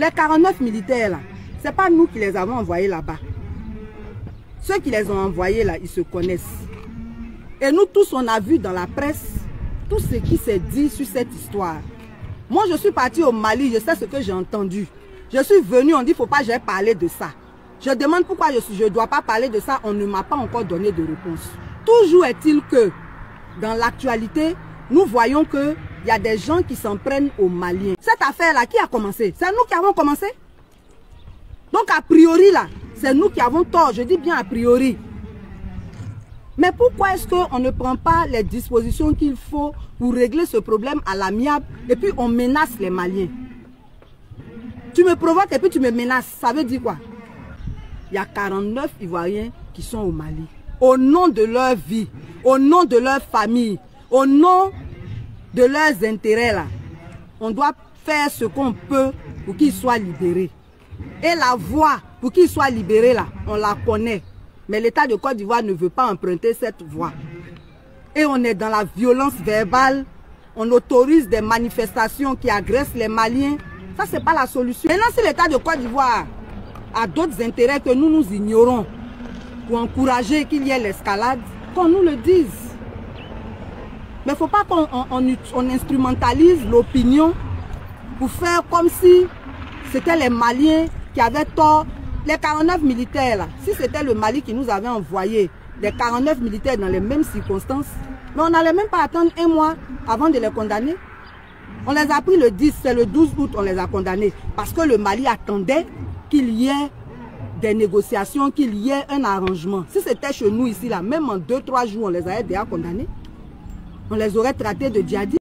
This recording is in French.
Les 49 militaires là, c'est pas nous qui les avons envoyés là-bas. Ceux qui les ont envoyés là, ils se connaissent. Et nous tous, on a vu dans la presse tout ce qui s'est dit sur cette histoire. Moi, je suis parti au Mali, je sais ce que j'ai entendu. Je suis venu, on dit, il ne faut pas que j'aie parlé de ça. Je demande pourquoi je ne dois pas parler de ça, on ne m'a pas encore donné de réponse. Toujours est-il que, dans l'actualité, nous voyons qu'il y a des gens qui s'en prennent aux Maliens. Cette affaire-là, qui a commencé? C'est nous qui avons commencé. Donc, a priori, là, c'est nous qui avons tort, je dis bien a priori. Mais pourquoi est-ce qu'on ne prend pas les dispositions qu'il faut pour régler ce problème à l'amiable et puis on menace les Maliens? Tu me provoques et puis tu me menaces, ça veut dire quoi? Il y a 49 Ivoiriens qui sont au Mali. Au nom de leur vie, au nom de leur famille, au nom de leurs intérêts là, on doit faire ce qu'on peut pour qu'ils soient libérés. Et la voie pour qu'ils soient libérés là, on la connaît. Mais l'État de Côte d'Ivoire ne veut pas emprunter cette voie. Et on est dans la violence verbale, on autorise des manifestations qui agressent les Maliens. Ça, c'est pas la solution. Maintenant, si l'État de Côte d'Ivoire a d'autres intérêts que nous ignorons pour encourager qu'il y ait l'escalade, qu'on nous le dise. Mais il ne faut pas qu'on instrumentalise l'opinion pour faire comme si c'était les Maliens qui avaient tort. Les 49 militaires, là, si c'était le Mali qui nous avait envoyé des 49 militaires dans les mêmes circonstances, mais on n'allait même pas attendre un mois avant de les condamner. On les a pris le 10, c'est le 12 août, on les a condamnés. Parce que le Mali attendait qu'il y ait des négociations, qu'il y ait un arrangement. Si c'était chez nous ici, là, même en 2-3 jours, on les avait déjà condamnés. On les aurait traités de djihadistes.